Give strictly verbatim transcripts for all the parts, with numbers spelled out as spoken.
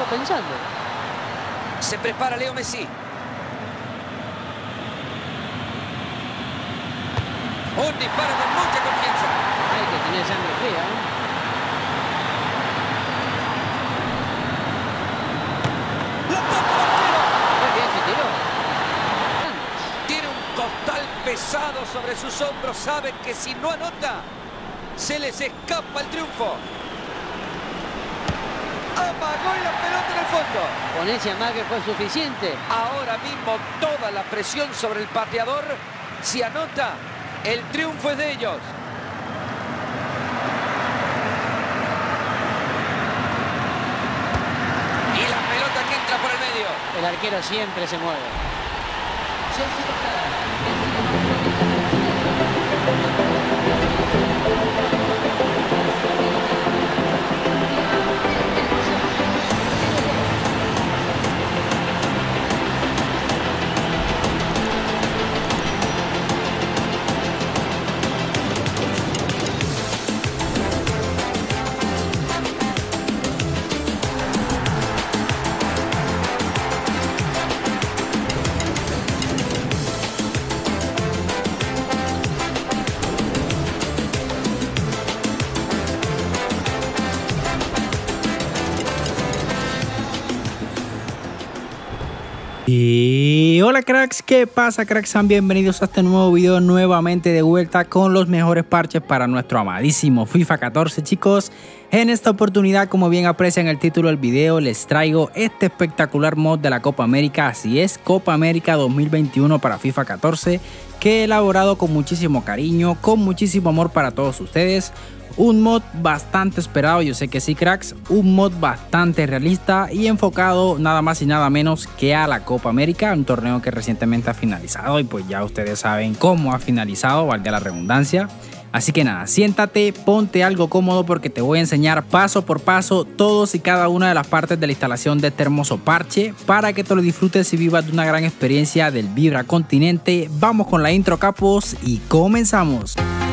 pensando. Se prepara Leo Messi. Un disparo con mucha confianza. Hay que tener sangre fría, ¿eh? ¡La tapa el arquero! Muy bien se tiró. Tiene un costal pesado sobre sus hombros. Sabe que si no anota, se les escapa el triunfo. Amagó la pelota en el fondo. Con ese amague fue suficiente. Ahora mismo toda la presión sobre el pateador. Si anota, el triunfo es de ellos. Y la pelota que entra por el medio. El arquero siempre se mueve. Y hola cracks, ¿qué pasa cracks? Sean bienvenidos a este nuevo video nuevamente de vuelta con los mejores parches para nuestro amadísimo FIFA catorce, chicos. En esta oportunidad, como bien aprecian el título del video, les traigo este espectacular mod de la Copa América. Así es, Copa América dos mil veintiuno para FIFA catorce, que he elaborado con muchísimo cariño, con muchísimo amor para todos ustedes. Un mod bastante esperado, yo sé que sí cracks, un mod bastante realista y enfocado nada más y nada menos que a la Copa América, un torneo que recientemente ha finalizado y pues ya ustedes saben cómo ha finalizado, valga la redundancia. Así que nada, siéntate, ponte algo cómodo porque te voy a enseñar paso por paso todos y cada una de las partes de la instalación de este hermoso parche para que te lo disfrutes y vivas de una gran experiencia del Vibra Continente. Vamos con la intro, capos, y comenzamos.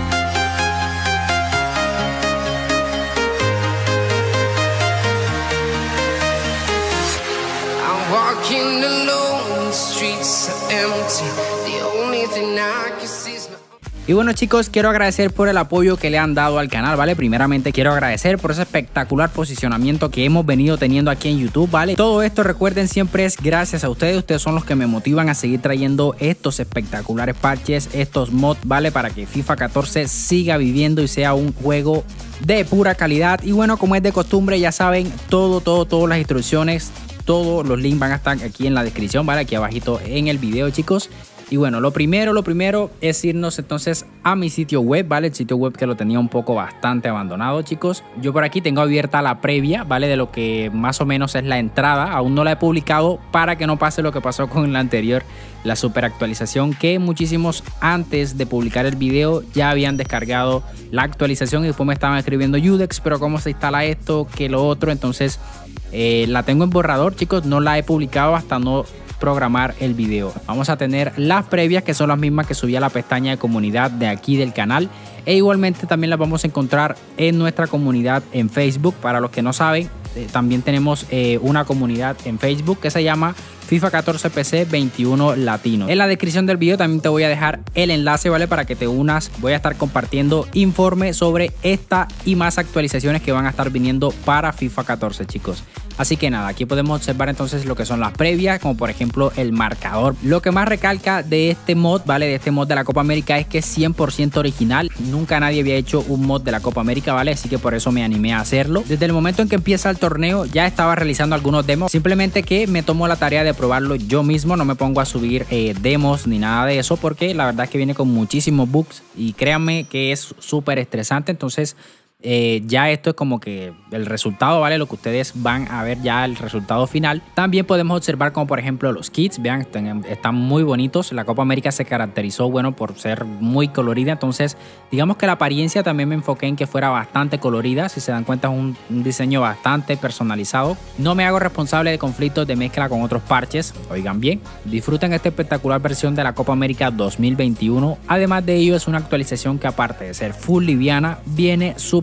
Walking alone, the streets are empty. The only thing I can see is my... Y bueno chicos, quiero agradecer por el apoyo que le han dado al canal, ¿vale? Primeramente quiero agradecer por ese espectacular posicionamiento que hemos venido teniendo aquí en YouTube, ¿vale? Todo esto, recuerden, siempre es gracias a ustedes. Ustedes son los que me motivan a seguir trayendo estos espectaculares parches, estos mods, ¿vale? Para que FIFA catorce siga viviendo y sea un juego de pura calidad. Y bueno, como es de costumbre, ya saben, todo, todo, todas las instrucciones, todos los links van a estar aquí en la descripción, ¿vale? Aquí abajito en el video, chicos. Y bueno, lo primero, lo primero es irnos entonces a mi sitio web, ¿vale? El sitio web que lo tenía un poco bastante abandonado, chicos. Yo por aquí tengo abierta la previa, ¿vale? De lo que más o menos es la entrada. Aún no la he publicado para que no pase lo que pasó con la anterior, la super actualización, que muchísimos antes de publicar el video ya habían descargado la actualización y después me estaban escribiendo Yudex, pero ¿cómo se instala esto? Que lo otro. Entonces eh, la tengo en borrador, chicos. No la he publicado hasta no programar el video. Vamos a tener las previas, que son las mismas que subí a la pestaña de comunidad de aquí del canal, e igualmente también las vamos a encontrar en nuestra comunidad en Facebook. Para los que no saben, eh, también tenemos eh, una comunidad en Facebook que se llama FIFA catorce P C veintiuno Latino. En la descripción del video también te voy a dejar el enlace, ¿vale? Para que te unas. Voy a estar compartiendo informe sobre esta y más actualizaciones que van a estar viniendo para FIFA catorce, chicos. Así que nada, aquí podemos observar entonces lo que son las previas, como por ejemplo el marcador. Lo que más recalca de este mod, ¿vale? De este mod de la Copa América es que es cien por ciento original. Nunca nadie había hecho un mod de la Copa América, ¿vale? Así que por eso me animé a hacerlo. Desde el momento en que empieza el torneo ya estaba realizando algunos demos. Simplemente que me tomo la tarea de probarlo yo mismo. No me pongo a subir eh, demos ni nada de eso, porque la verdad es que viene con muchísimos bugs y créanme que es súper estresante. Entonces Eh, ya esto es como que el resultado, ¿vale? Lo que ustedes van a ver ya el resultado final. También podemos observar como por ejemplo los kits, vean, están, están muy bonitos. La Copa América se caracterizó, bueno, por ser muy colorida. Entonces digamos que la apariencia también me enfoqué en que fuera bastante colorida. Si se dan cuenta, es un, un diseño bastante personalizado. No me hago responsable de conflictos de mezcla con otros parches. Oigan bien, disfruten esta espectacular versión de la Copa América dos mil veintiuno. Además de ello, es una actualización que aparte de ser full liviana, viene súper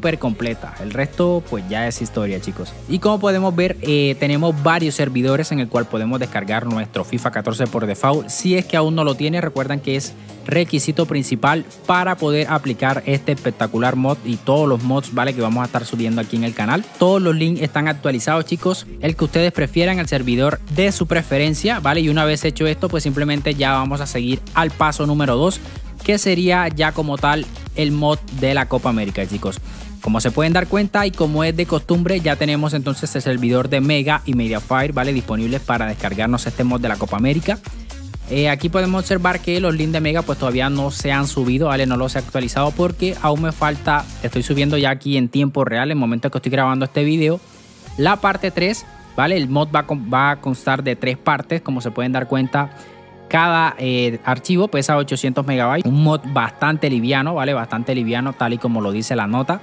súper completa. El resto pues ya es historia, chicos. Y como podemos ver, eh, tenemos varios servidores en el cual podemos descargar nuestro FIFA catorce por default. Si es que aún no lo tiene, recuerden que es requisito principal para poder aplicar este espectacular mod y todos los mods, vale, que vamos a estar subiendo aquí en el canal. Todos los links están actualizados, chicos, el que ustedes prefieran, el servidor de su preferencia, vale. Y una vez hecho esto, pues simplemente ya vamos a seguir al paso número dos, que sería ya como tal el mod de la Copa América, chicos. Como se pueden dar cuenta y como es de costumbre, ya tenemos entonces el servidor de Mega y Mediafire, vale, disponibles para descargarnos este mod de la Copa América. Eh, aquí podemos observar que los links de Mega pues todavía no se han subido, ¿vale? No los he actualizado porque aún me falta, estoy subiendo ya aquí en tiempo real, en el momento que estoy grabando este video, la parte tres, ¿vale? El mod va a, va a constar de tres partes, como se pueden dar cuenta. Cada eh, archivo pesa ochocientos megabytes, un mod bastante liviano, ¿vale? Bastante liviano, tal y como lo dice la nota.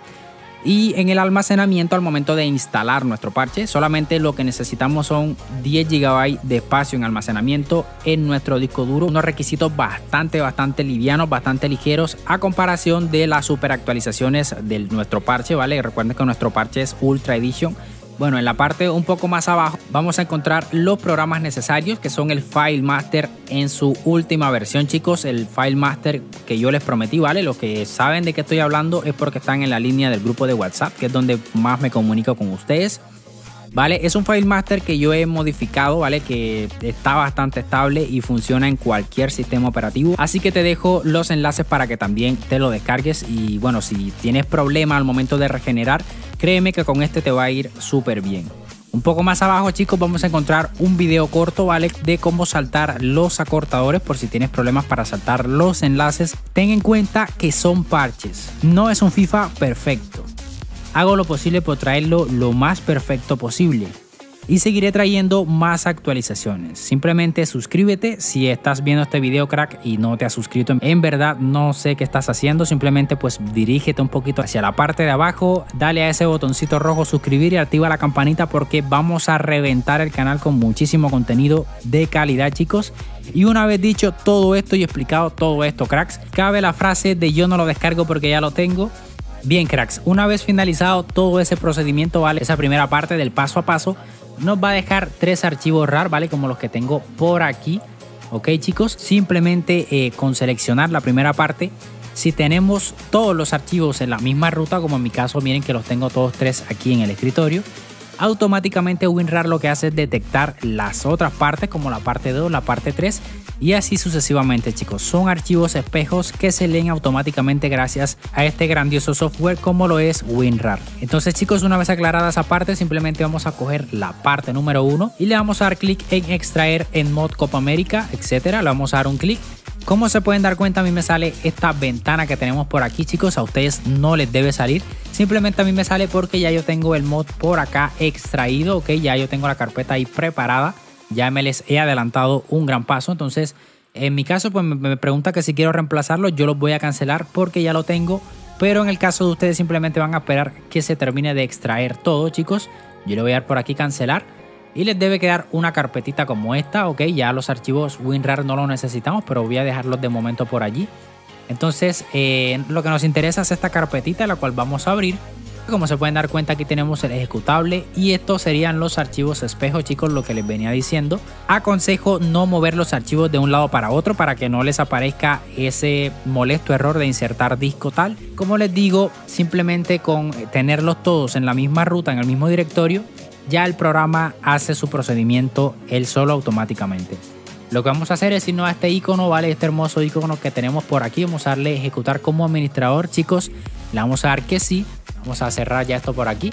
Y en el almacenamiento, al momento de instalar nuestro parche, solamente lo que necesitamos son diez gigabytes de espacio en almacenamiento en nuestro disco duro. Unos requisitos bastante, bastante livianos, bastante ligeros a comparación de las super actualizaciones de nuestro parche, ¿vale? Recuerden que nuestro parche es Ultra Edition. Bueno, en la parte un poco más abajo vamos a encontrar los programas necesarios, que son el File Master en su última versión, chicos. El File Master que yo les prometí, ¿vale? Los que saben de qué estoy hablando es porque están en la línea del grupo de WhatsApp, que es donde más me comunico con ustedes, ¿vale? Es un File Master que yo he modificado, ¿vale? Que está bastante estable y funciona en cualquier sistema operativo. Así que te dejo los enlaces para que también te lo descargues. Y bueno, si tienes problema al momento de regenerar, créeme que con este te va a ir súper bien. Un poco más abajo, chicos, vamos a encontrar un video corto, ¿vale? De cómo saltar los acortadores por si tienes problemas para saltar los enlaces. Ten en cuenta que son parches, no es un FIFA perfecto. Hago lo posible por traerlo lo más perfecto posible y seguiré trayendo más actualizaciones. Simplemente suscríbete si estás viendo este video, crack, y no te has suscrito. En verdad no sé qué estás haciendo, simplemente pues dirígete un poquito hacia la parte de abajo, dale a ese botoncito rojo suscribir y activa la campanita porque vamos a reventar el canal con muchísimo contenido de calidad, chicos. Y una vez dicho todo esto y explicado todo esto, cracks, cabe la frase de yo no lo descargo porque ya lo tengo. Bien, cracks, una vez finalizado todo ese procedimiento, ¿vale? Esa primera parte del paso a paso nos va a dejar tres archivos R A R, ¿vale? Como los que tengo por aquí, ¿ok, chicos? Simplemente eh, con seleccionar la primera parte, si tenemos todos los archivos en la misma ruta, como en mi caso, miren que los tengo todos tres aquí en el escritorio, automáticamente WinRAR lo que hace es detectar las otras partes, como la parte dos, la parte tres, y así sucesivamente, chicos. Son archivos espejos que se leen automáticamente gracias a este grandioso software como lo es WinRAR. Entonces, chicos, una vez aclarada esa parte, simplemente vamos a coger la parte número uno y le vamos a dar clic en extraer en mod Copa América, etcétera. Le vamos a dar un clic. Como se pueden dar cuenta, a mí me sale esta ventana que tenemos por aquí, chicos. A ustedes no les debe salir. Simplemente a mí me sale porque ya yo tengo el mod por acá extraído, ok. Ya yo tengo la carpeta ahí preparada. Ya me les he adelantado un gran paso. Entonces, en mi caso, pues me pregunta que si quiero reemplazarlo. Yo lo voy a cancelar porque ya lo tengo. Pero en el caso de ustedes, simplemente van a esperar que se termine de extraer todo, chicos. Yo le voy a dar por aquí cancelar. Y les debe quedar una carpetita como esta, ok. Ya los archivos WinRAR no los necesitamos, pero voy a dejarlos de momento por allí. Entonces, eh, lo que nos interesa es esta carpetita, la cual vamos a abrir. Como se pueden dar cuenta, aquí tenemos el ejecutable y estos serían los archivos espejo, chicos, lo que les venía diciendo. Aconsejo no mover los archivos de un lado para otro para que no les aparezca ese molesto error de insertar disco tal. Como les digo, simplemente con tenerlos todos en la misma ruta, en el mismo directorio, ya el programa hace su procedimiento él solo automáticamente. Lo que vamos a hacer es irnos a este icono, ¿vale? Este hermoso icono que tenemos por aquí. Vamos a darle ejecutar como administrador, chicos. Le vamos a dar que sí. Vamos a cerrar ya esto por aquí.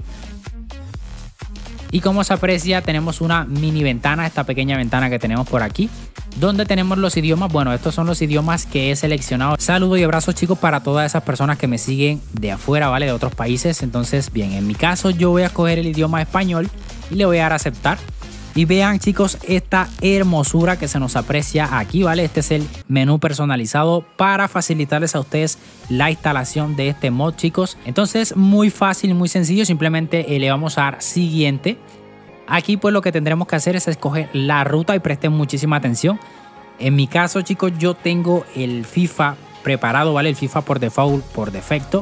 Y como se aprecia, tenemos una mini ventana, esta pequeña ventana que tenemos por aquí, donde tenemos los idiomas. Bueno, estos son los idiomas que he seleccionado. Saludos y abrazos, chicos, para todas esas personas que me siguen de afuera, ¿vale? De otros países. Entonces, bien, en mi caso yo voy a escoger el idioma español y le voy a dar a aceptar. Y vean, chicos, esta hermosura que se nos aprecia aquí, ¿vale? Este es el menú personalizado para facilitarles a ustedes la instalación de este mod, chicos. Entonces, muy fácil, muy sencillo. Simplemente eh, le vamos a dar siguiente. Aquí, pues, lo que tendremos que hacer es escoger la ruta y presten muchísima atención. En mi caso, chicos, yo tengo el FIFA preparado, ¿vale? El FIFA por default, por defecto.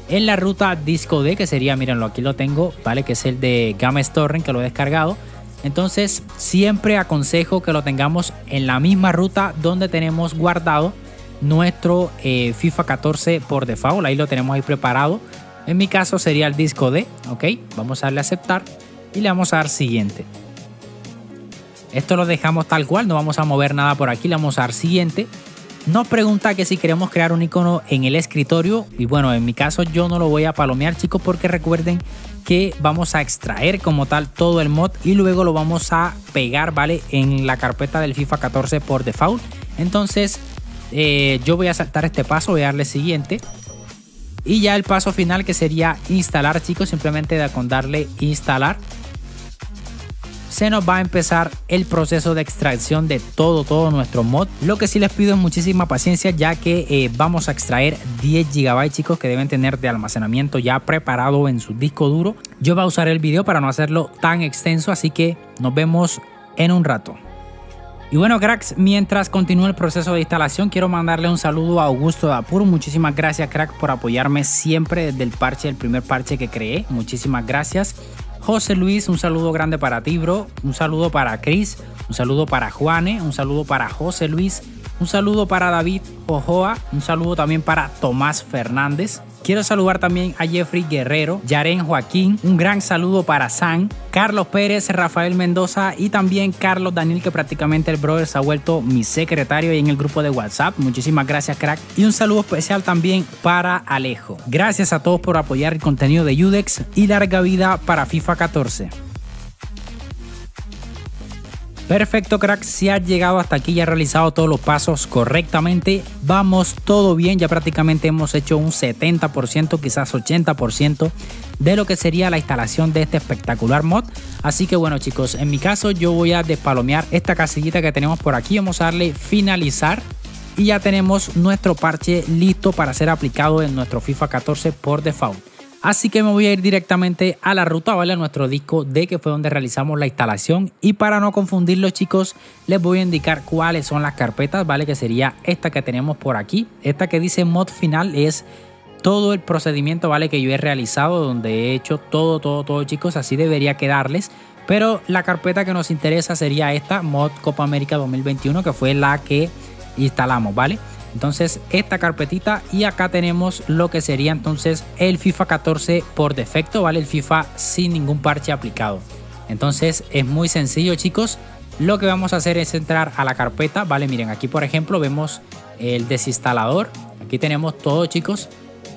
en la ruta disco D, que sería, mírenlo, aquí lo tengo, vale, que es el de GamesTorrent, que lo he descargado. Entonces siempre aconsejo que lo tengamos en la misma ruta donde tenemos guardado nuestro eh, FIFA catorce por default. Ahí lo tenemos ahí preparado. En mi caso sería el disco D. Ok, vamos a darle a aceptar y le vamos a dar siguiente. Esto lo dejamos tal cual, no vamos a mover nada por aquí. Le vamos a dar siguiente. Nos pregunta que si queremos crear un icono en el escritorio, y bueno, en mi caso yo no lo voy a palomear, chicos, porque recuerden que vamos a extraer como tal todo el mod y luego lo vamos a pegar, vale, en la carpeta del FIFA catorce por default. Entonces eh, yo voy a saltar este paso, voy a darle siguiente y ya el paso final, que sería instalar, chicos, simplemente con darle instalar se nos va a empezar el proceso de extracción de todo, todo nuestro mod. Lo que sí les pido es muchísima paciencia, ya que eh, vamos a extraer diez gigabytes, chicos, que deben tener de almacenamiento ya preparado en su disco duro. Yo voy a usar el video para no hacerlo tan extenso, así que nos vemos en un rato. Y bueno, cracks, mientras continúa el proceso de instalación, quiero mandarle un saludo a Augusto Dapur. Muchísimas gracias, crack, por apoyarme siempre desde el parche, el primer parche que creé. Muchísimas gracias. José Luis, un saludo grande para ti, bro. Un saludo para Chris, un saludo para Juane, un saludo para José Luis, un saludo para David Ojoa, un saludo también para Tomás Fernández. Quiero saludar también a Jeffrey Guerrero, Yaren Joaquín, un gran saludo para San, Carlos Pérez, Rafael Mendoza y también Carlos Daniel, que prácticamente el brother se ha vuelto mi secretario ahí en el grupo de WhatsApp. Muchísimas gracias, crack. Y un saludo especial también para Alejo. Gracias a todos por apoyar el contenido de Yudex y larga vida para FIFA catorce. Perfecto, crack, si has llegado hasta aquí y has realizado todos los pasos correctamente, vamos todo bien. Ya prácticamente hemos hecho un setenta por ciento, quizás ochenta por ciento de lo que sería la instalación de este espectacular mod. Así que bueno, chicos, en mi caso yo voy a despalomear esta casillita que tenemos por aquí. Vamos a darle finalizar y ya tenemos nuestro parche listo para ser aplicado en nuestro FIFA catorce por default. Así que me voy a ir directamente a la ruta, ¿vale? A nuestro disco D, que fue donde realizamos la instalación. Y para no confundirlos, chicos, les voy a indicar cuáles son las carpetas, ¿vale? Que sería esta que tenemos por aquí. Esta que dice mod final es todo el procedimiento, ¿vale? Que yo he realizado, donde he hecho todo, todo, todo, chicos. Así debería quedarles. Pero la carpeta que nos interesa sería esta, mod Copa América dos mil veintiuno, que fue la que instalamos, ¿vale? Entonces esta carpetita, y acá tenemos lo que sería entonces el FIFA catorce por defecto, ¿vale? El FIFA sin ningún parche aplicado. Entonces es muy sencillo, chicos. Lo que vamos a hacer es entrar a la carpeta, ¿vale? Miren, aquí por ejemplo vemos el desinstalador. Aquí tenemos todo, chicos.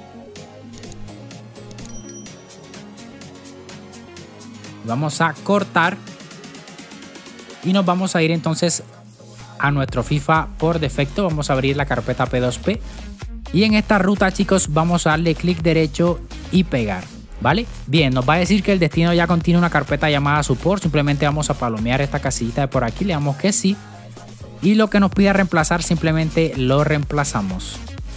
Vamos a cortar y nos vamos a ir entonces a nuestro FIFA por defecto. Vamos a abrir la carpeta P dos P y en esta ruta, chicos, vamos a darle clic derecho y pegar, ¿vale? Bien, nos va a decir que el destino ya contiene una carpeta llamada support. Simplemente vamos a palomear esta casillita de por aquí, le damos que sí, y lo que nos pida reemplazar simplemente lo reemplazamos.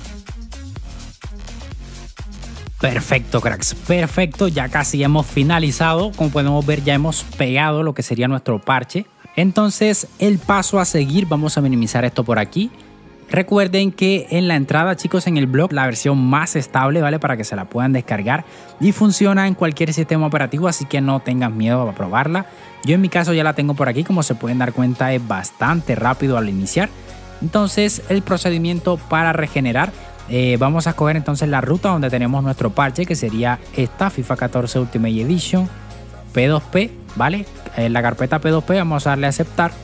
Perfecto, cracks, perfecto, ya casi hemos finalizado. Como podemos ver, ya hemos pegado lo que sería nuestro parche. Entonces el paso a seguir, vamos a minimizar esto por aquí. Recuerden que en la entrada, chicos, en el blog, la versión más estable, ¿vale? Para que se la puedan descargar y funciona en cualquier sistema operativo, así que no tengan miedo a probarla. Yo en mi caso ya la tengo por aquí, como se pueden dar cuenta es bastante rápido al iniciar. Entonces el procedimiento para regenerar, eh, vamos a escoger entonces la ruta donde tenemos nuestro parche, que sería esta, FIFA catorce Ultimate Edition P dos P, ¿vale? En la carpeta P dos P vamos a darle a aceptar.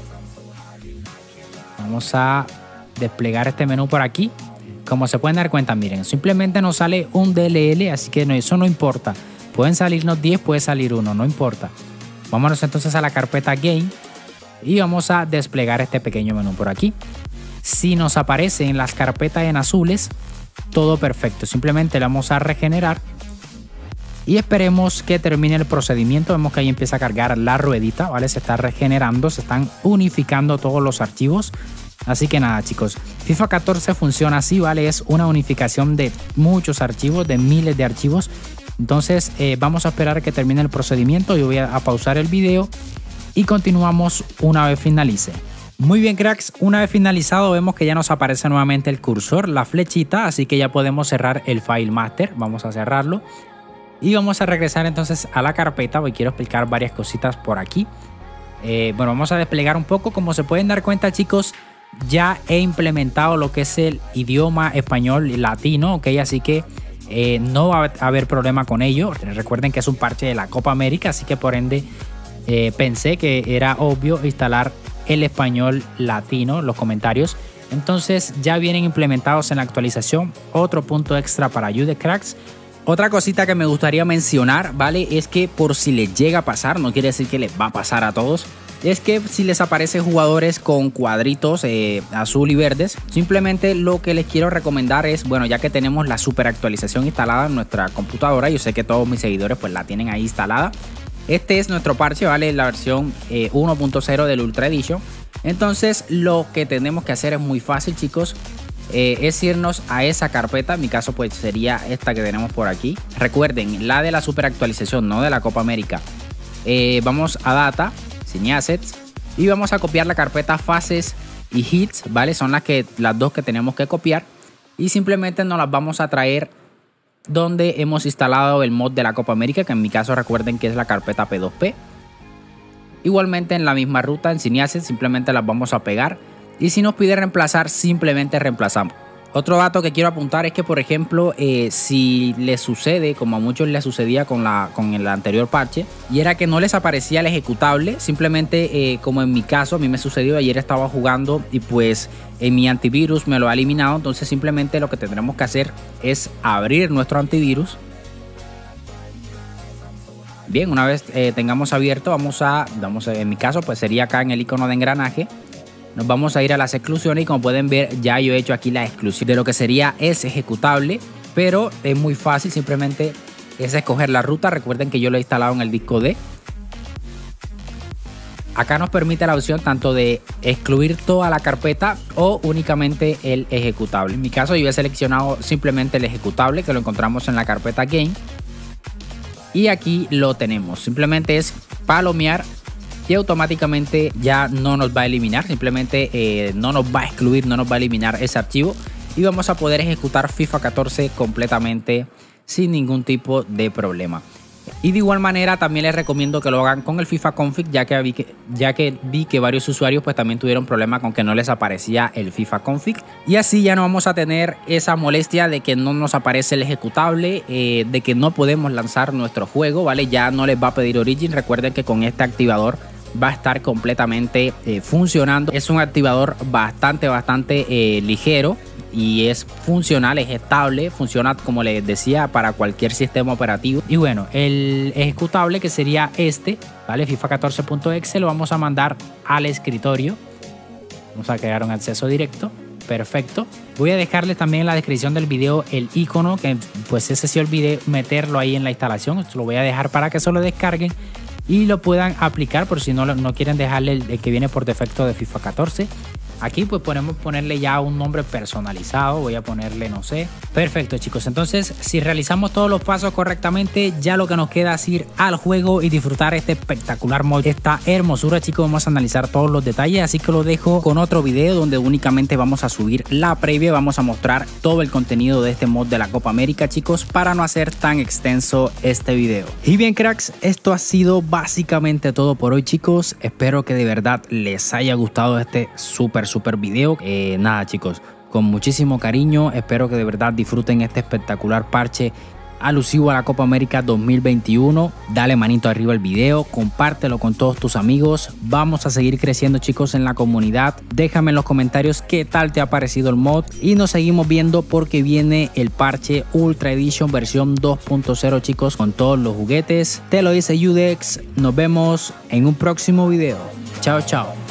Vamos a desplegar este menú por aquí. Como se pueden dar cuenta, miren, simplemente nos sale un D L L, así que no, eso no importa. Pueden salirnos diez, puede salir uno, no importa. Vámonos entonces a la carpeta Game y vamos a desplegar este pequeño menú por aquí. Si nos aparece en las carpetas en azules, todo perfecto. Simplemente le vamos a regenerar y esperemos que termine el procedimiento. Vemos que ahí empieza a cargar la ruedita, ¿vale? Se está regenerando, se están unificando todos los archivos. Así que nada, chicos, FIFA catorce funciona así, ¿vale? Es una unificación de muchos archivos, de miles de archivos. Entonces eh, vamos a esperar a que termine el procedimiento. Yo voy a, a pausar el video y continuamos una vez finalice. Muy bien, cracks, una vez finalizado vemos que ya nos aparece nuevamente el cursor, la flechita, así que ya podemos cerrar el file master. Vamos a cerrarlo y vamos a regresar entonces a la carpeta. Hoy quiero explicar varias cositas por aquí. Eh, bueno, vamos a desplegar un poco. Como se pueden dar cuenta, chicos, ya he implementado lo que es el idioma español y latino, ok, así que eh, no va a haber problema con ello. Recuerden que es un parche de la Copa América, así que por ende eh, pensé que era obvio instalar el español latino, los comentarios. Entonces ya vienen implementados en la actualización. Otro punto extra para you, the cracks. Otra cosita que me gustaría mencionar, ¿vale? Es que por si les llega a pasar, no quiere decir que les va a pasar a todos, es que si les aparecen jugadores con cuadritos eh, azul y verdes, simplemente lo que les quiero recomendar es, bueno, ya que tenemos la super actualización instalada en nuestra computadora, yo sé que todos mis seguidores pues la tienen ahí instalada. Este es nuestro parche, ¿vale? La versión eh, uno punto cero del Ultra Edition. Entonces lo que tenemos que hacer es muy fácil, chicos. Eh, es irnos a esa carpeta. En mi caso pues sería esta que tenemos por aquí. Recuerden, la de la super actualización, no de la Copa América. Eh, vamos a Data, Scene Assets, y vamos a copiar la carpeta Fases y Hits, ¿vale? Son las, que, las dos que tenemos que copiar. Y simplemente nos las vamos a traer donde hemos instalado el mod de la Copa América, que en mi caso recuerden que es la carpeta P dos P. Igualmente en la misma ruta en Scene Assets simplemente las vamos a pegar, y si nos pide reemplazar simplemente reemplazamos. Otro dato que quiero apuntar es que, por ejemplo, eh, si les sucede, como a muchos les sucedía con, la, con el anterior parche, y era que no les aparecía el ejecutable, simplemente eh, como en mi caso, a mí me sucedió, ayer estaba jugando y pues en mi antivirus me lo ha eliminado. Entonces simplemente lo que tendremos que hacer es abrir nuestro antivirus. Bien, una vez eh, tengamos abierto, vamos a, vamos a, en mi caso pues sería acá en el icono de engranaje. Nos vamos a ir a las exclusiones y como pueden ver ya yo he hecho aquí la exclusión de lo que sería ese ejecutable, pero es muy fácil, simplemente es escoger la ruta. Recuerden que yo lo he instalado en el disco D. Acá nos permite la opción tanto de excluir toda la carpeta o únicamente el ejecutable. En mi caso yo he seleccionado simplemente el ejecutable, que lo encontramos en la carpeta Game, y aquí lo tenemos. Simplemente es palomear y automáticamente ya no nos va a eliminar, simplemente eh, no nos va a excluir, no nos va a eliminar ese archivo, y vamos a poder ejecutar FIFA catorce completamente sin ningún tipo de problema. Y de igual manera también les recomiendo que lo hagan con el FIFA Config, ya que vi que, ya que, vi que varios usuarios pues también tuvieron problema con que no les aparecía el FIFA Config, y así ya no vamos a tener esa molestia de que no nos aparece el ejecutable, eh, de que no podemos lanzar nuestro juego, ¿vale? Ya no les va a pedir Origin. Recuerden que con este activador va a estar completamente eh, funcionando. Es un activador bastante bastante eh, ligero y es funcional, es estable, funciona como les decía para cualquier sistema operativo. Y bueno, el ejecutable que sería este, ¿vale? FIFA catorce punto exe, lo vamos a mandar al escritorio. Vamos a crear un acceso directo. Perfecto. Voy a dejarles también en la descripción del video el icono, que pues ese sí olvidé meterlo ahí en la instalación. Esto lo voy a dejar para que se lo descarguen y lo puedan aplicar por si no, no quieren dejarle el, el que viene por defecto de FIFA catorce. Aquí pues podemos ponerle ya un nombre personalizado. Voy a ponerle, no sé. Perfecto, chicos. Entonces, si realizamos todos los pasos correctamente, ya lo que nos queda es ir al juego y disfrutar este espectacular mod, esta hermosura, chicos. Vamos a analizar todos los detalles, así que lo dejo con otro video donde únicamente vamos a subir la previa. Vamos a mostrar todo el contenido de este mod de la Copa América, chicos, para no hacer tan extenso este video. Y bien, cracks, esto ha sido básicamente todo por hoy, chicos. Espero que de verdad les haya gustado este súper super video. Eh, nada, chicos, con muchísimo cariño, espero que de verdad disfruten este espectacular parche alusivo a la Copa América dos mil veintiuno. Dale manito arriba al video, compártelo con todos tus amigos. Vamos a seguir creciendo, chicos, en la comunidad. Déjame en los comentarios qué tal te ha parecido el mod y nos seguimos viendo porque viene el parche Ultra Edition versión dos punto cero, chicos, con todos los juguetes. Te lo dice Yudex. Nos vemos en un próximo video. Chao, chao.